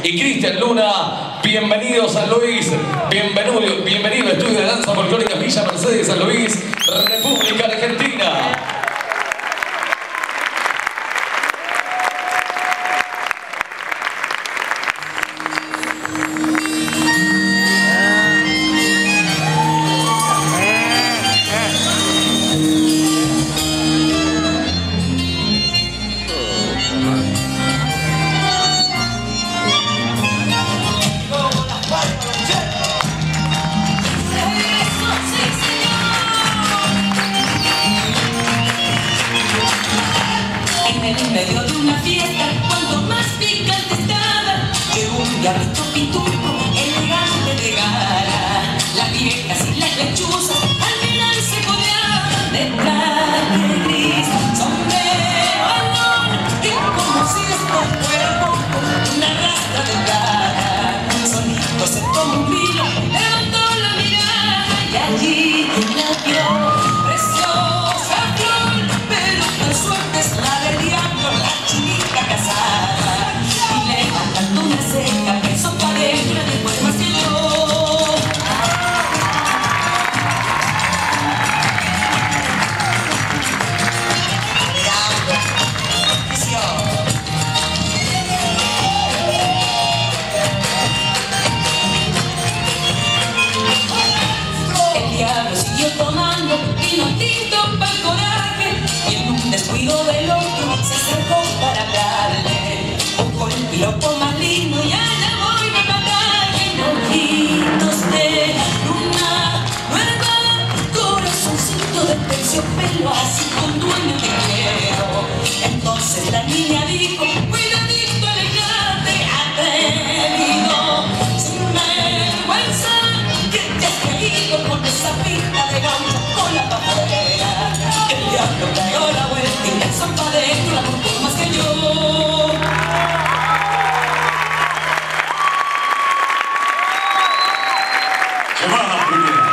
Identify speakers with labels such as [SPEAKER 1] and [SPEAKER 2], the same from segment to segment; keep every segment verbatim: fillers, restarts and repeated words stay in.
[SPEAKER 1] y Cristian Luna. Bienvenido San Luis, bienvenido, bienvenido al Estudio de Danza Folclórica Villa Mercedes, San Luis, República Argentina.
[SPEAKER 2] En medio de una fiesta, cuando más picante estaba, llegó un diablito pitufo, elegante de gala. Las viejas y las lechuzas al mirar se codeaban de traje gris, sombrero alón, y como si esto fuera poco, una rastra delgada. Solito se tomó un vino, levantó la mirada y allí la vio. Preciosa flor, pero por suerte es la del diablo, la chica casada. Y levantando una ceja, pensó pareja después más que yo. El diablo siguió tomando vino tinto para el coraje, y en un descuido del otro se acercó para hablarle. Buscó el piropo más lindo y allá voy a matarle. Ojitos de luna nueva, corazoncito de terciopelo, así con dueño te quiero. Entonces la niña dijo, cuidadito, alejate, atrevido, sin vergüenza, que te has caído con esa pinta de gaucho con la papelera. El diablo dio la vuelta y la zampa dentro la contó más que yo.
[SPEAKER 1] Se va la primera.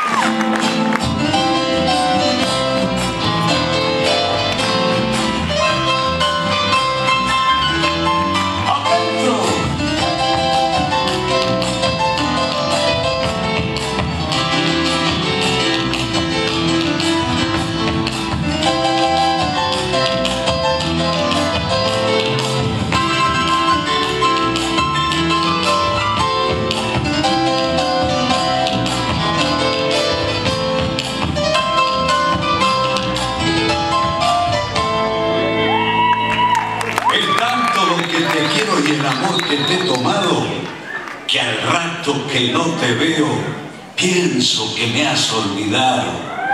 [SPEAKER 3] Y el amor que te he tomado, que al rato que no te veo, pienso que me has olvidado.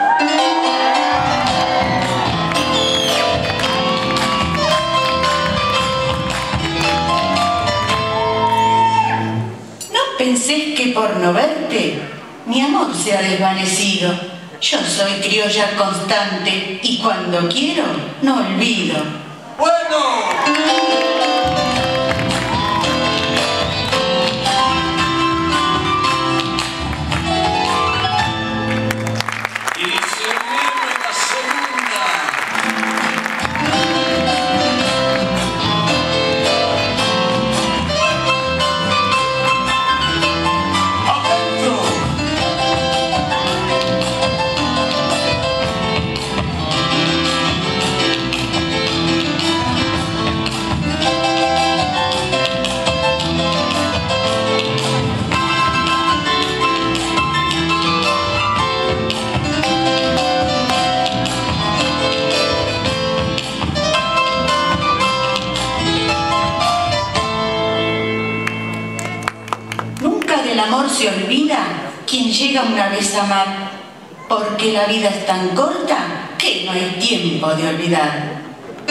[SPEAKER 4] No pensés que por no verte mi amor se ha desvanecido. Yo soy criolla constante y cuando quiero no olvido.
[SPEAKER 3] ¡Bueno!
[SPEAKER 4] El amor se olvida quien llega una vez a amar, porque la vida es tan corta que no hay tiempo de olvidar.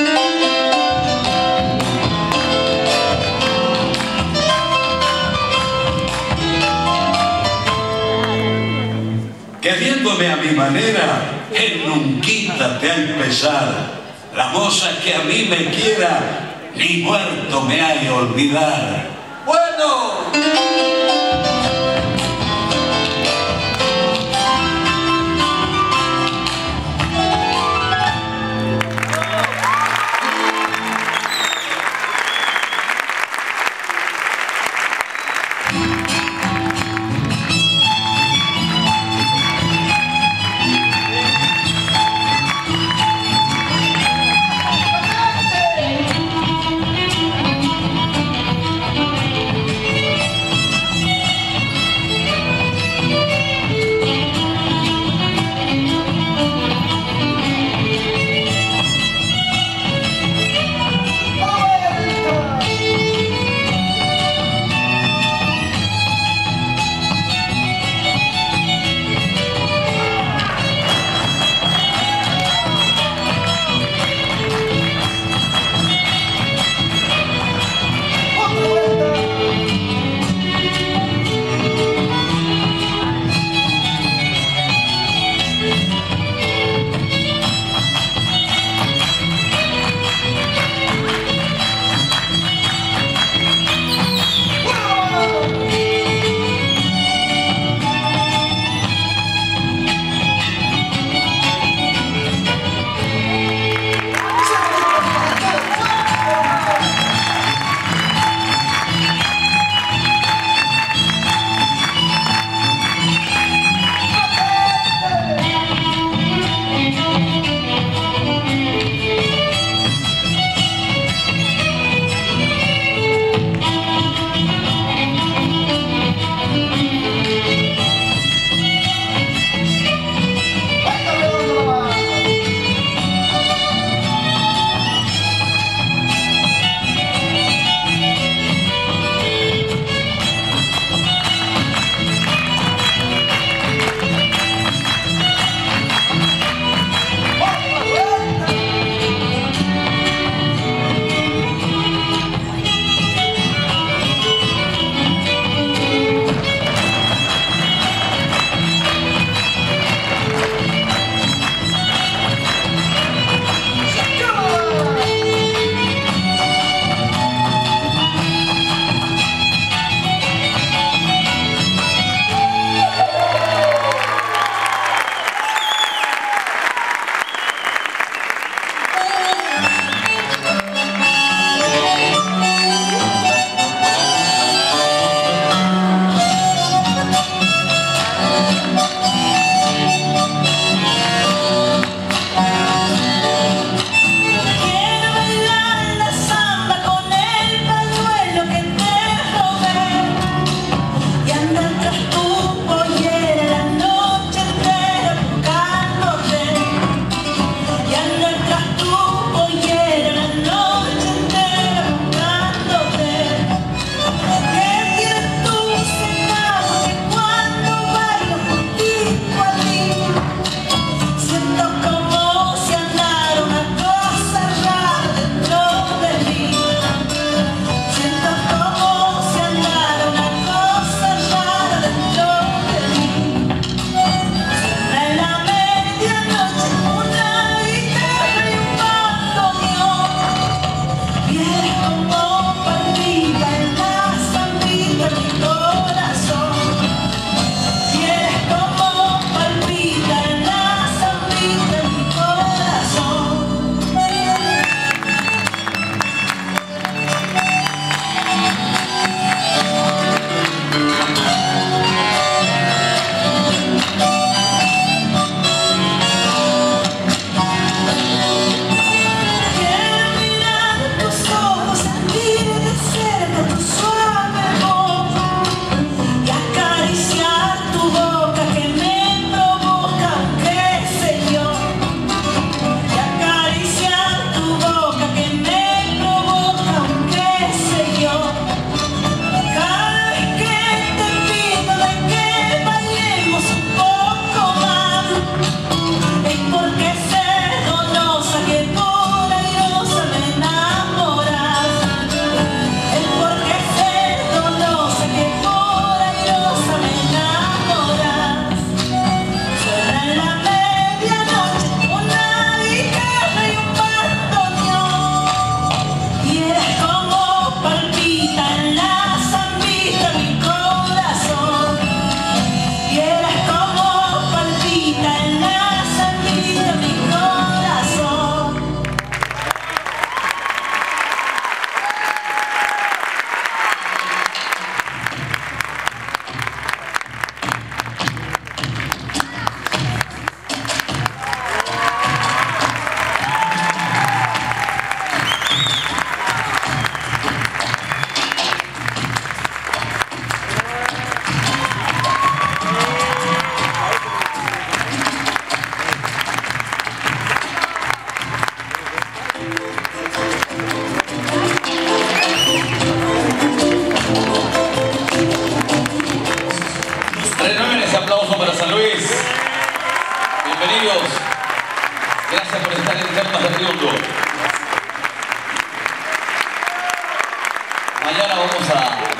[SPEAKER 3] Queriéndome a mi manera, él nunca te ha empezar. La moza que a mí me quiera, ni muerto me hay olvidar. ¡Bueno!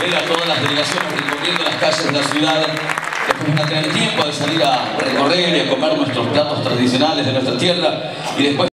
[SPEAKER 1] ver a todas las delegaciones recorriendo las calles de la ciudad. Después van a tener tiempo de salir a recorrer y a comer nuestros platos tradicionales de nuestra tierra. Y después